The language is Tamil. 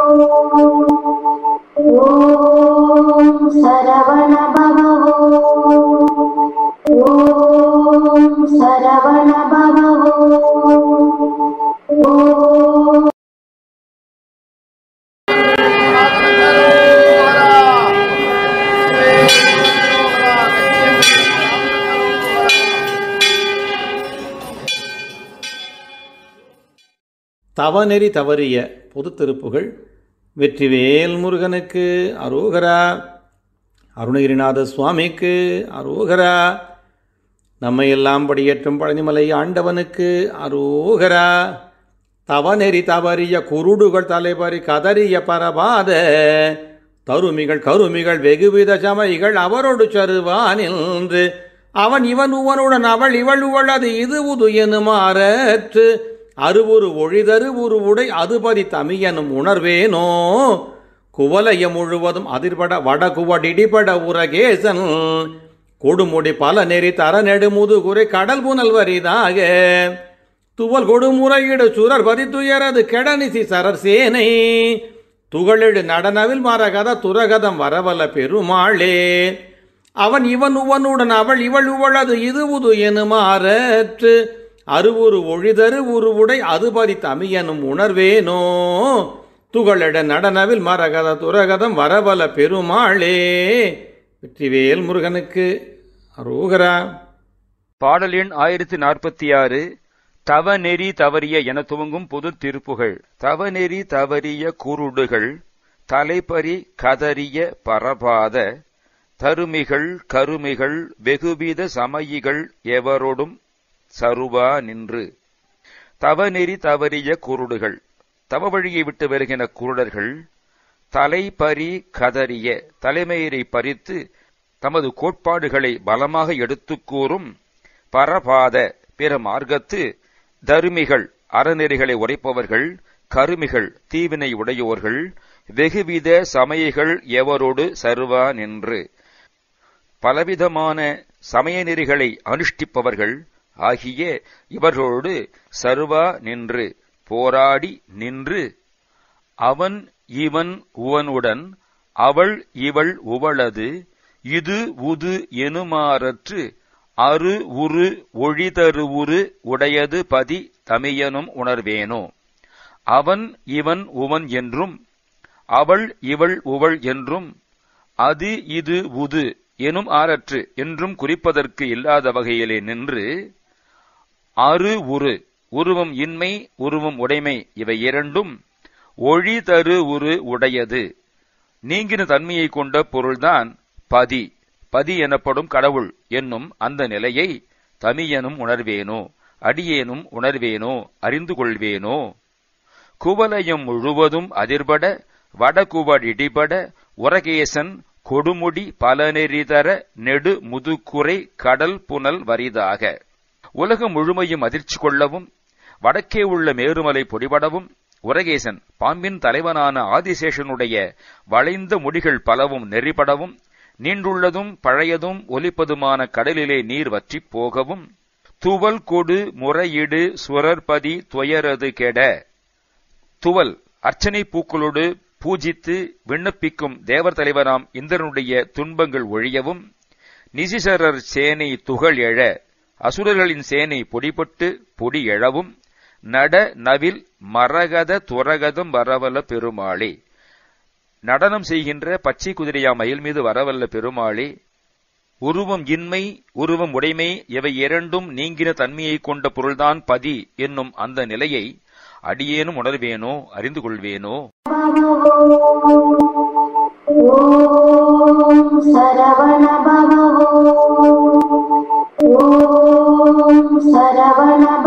ஓம் சரவண பவ ஓம் சரவண பவ ஓம் தவநெறி தவறிய பொது திருப்புகள். வெற்றிவேல் முருகனுக்கு அரோகரா, அருணகிரிநாத சுவாமிக்கு அரோகரா, நம்மையெல்லாம் படியேற்றும் பழனிமலை ஆண்டவனுக்கு அரோகரா. தவநெறி தவறிய குருடுகள் தலைபறி கதறிய பரபாத தருமிகள் கருமிகள் வெகுவித சமைகள் அவரோடு சருவானின்று அவன் இவன் உவனுடன் அவள் இவள் உவளது இது உது எனுமாறற்று அருவுரு ஒழிதரு உருவுடை அதுபதி தமியனும் உணர்வேனோ. குவலைய முழுவதும் அதிர்பட வடகுவடிடிபட உரகேசன் கொடுமுடி பல நெறி தர நெடுமுதுகுறை கடல் புனல் வரிதாக துவல் கொடுமுறையிடு சுரர் பதித்துயரது கெடனிசி சரர் சேனை துகளெடு நடனவில் மரகத துரகதம் வரவல பெருமாளே. அவன் இவன் உவனுடன் அவள் இவள் உவளது இது உது எனுமாறற்று அருவுரு ஒழிதரு உருவுடை அதுபதி தமியனும் உணர்வேனோ. துகளெட நடனவில் மரகத துரகதம் வரவல பெருமாளே. வெற்றிவேல் முருகனுக்கு அரோகரா. பாடல் எண் 1046. தவநெறி தவறிய என துவங்கும் பொது திருப்புகள். தவநெறி தவறிய குருடுகள் தலைப்பறி கதறிய பரபாத தருமிகள் கருமிகள் வெகுவித சமயிகள் எவரோடும் சருவா நின்று. தவநெறி தவறிய குருடுகள் தவ வழியை விட்டு வருகிற குருடர்கள் தலைப்பறி கதறிய தலைமயிரை பறித்து தமது கோட்பாடுகளை பலமாக எடுத்துக் கூறும் பரபாத பிற மார்க்கத்து தருமிகள் அறநெறிகளை உரைப்பவர்கள் கருமிகள் தீவினை உடையோர்கள் வெகுவித சமயிகள் எவரோடு சருவா நின்று. பலவிதமான சமய நெறிகளை அனுஷ்டிப்பவர்கள் ஆகிய இவர்களோடு சருவா நின்று போராடி நின்று அவன் இவன் உவனுடன் அவள் இவள் உவளது இது உது எனுமாறற்று அரு உரு ஒழிதருவுரு உடையது பதி தமியனும் உணர்வேனோ. அவன் இவன் உவன் என்றும் அவள் இவள் உவள் என்றும் அது இது உது எனும் ஆறற்று என்றும் குறிப்பதற்கு இல்லாத வகையிலே நின்று அரு உரு உருவம் இன்மை உருவம் உடைமை இவை இரண்டும் ஒழிதரு உரு உடையது நீங்கின தன்மையை கொண்ட பொருள்தான் பதி பதி எனப்படும் கடவுள் என்னும் அந்த நிலையை தமியனும் உணர்வேனோ அடியேனும் உணர்வேனோ அறிந்து கொள்வேனோ. குவலயம் முழுவதும் அதிர்பட வடகுவடிடிபட உரகேசன் கொடுமுடி பலநெறிதர நெடு முதுகுறை கடல் புனல் வரிதாக. உலகம் முழுமையும் அதிர்ச்சி கொள்ளவும் வடக்கே உள்ள மேருமலை பொடிபடவும் உரகேசன் பாம்பின் தலைவனான ஆதிசேஷனுடைய வளைந்த முடிகள் பலவும் நெறிபடவும் நீண்டுள்ளதும் பழையதும் ஒலிப்பதுமான கடலிலே நீர் வற்றிப் போகவும் துவல் கொடு முறையிடு சுரர்பதி துயரது கெட. துவல் அர்ச்சனை பூக்களோடு பூஜித்து விண்ணப்பிக்கும் தேவர் தலைவராம் இந்திரனுடைய துன்பங்கள் ஒழியவும் நிசிசரர் சேனை துகள் எழ அசுரர்களின் சேனை பொடிபட்டு பொடி எழவும் நட நவில் மரகத துரகதம் வரவல்ல பெருமாளே. நடனம் செய்கின்ற பச்சை குதிரையா மயில் மீது வரவல்ல பெருமாளே. உருவம் இன்மை உருவம் உடைமை இவை இரண்டும் நீங்கின தன்மையை கொண்ட பொருள்தான் பதி என்னும் அந்த நிலையை அடியேனும் உணர்வேனோ அறிந்து கொள்வேனோ. ஓம் சரவண பவ ஓம் சரவண